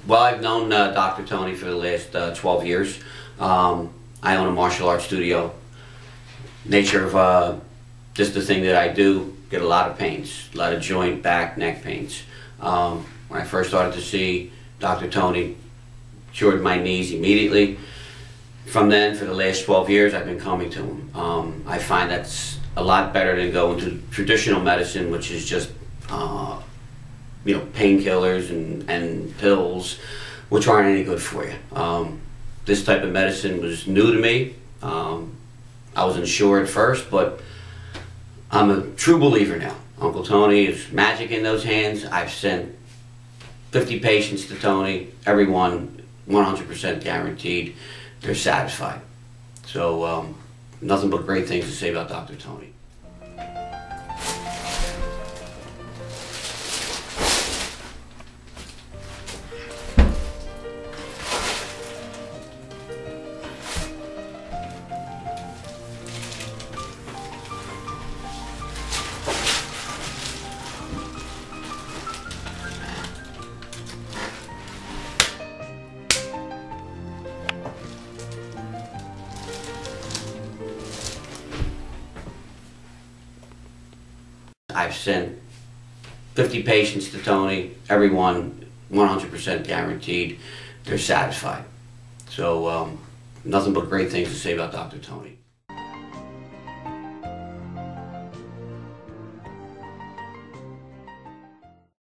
Well, I've known Dr. Tony for the last 12 years. I own a martial arts studio. Nature of just the thing that I do, get a lot of pains, a lot of joint, back, neck pains. When I first started to see Dr. Tony, cured my knees immediately. From then, for the last 12 years, I've been coming to him. I find that's a lot better than going to traditional medicine, which is just painkillers and pills, which aren't any good for you. This type of medicine was new to me. I wasn't sure at first, but I'm a true believer now. Uncle Tony is magic in those hands. I've sent 50 patients to Tony, everyone 100% guaranteed they're satisfied. So nothing but great things to say about Dr. Tony. I've sent 50 patients to Tony, everyone 100% guaranteed they're satisfied. So nothing but great things to say about Dr. Tony.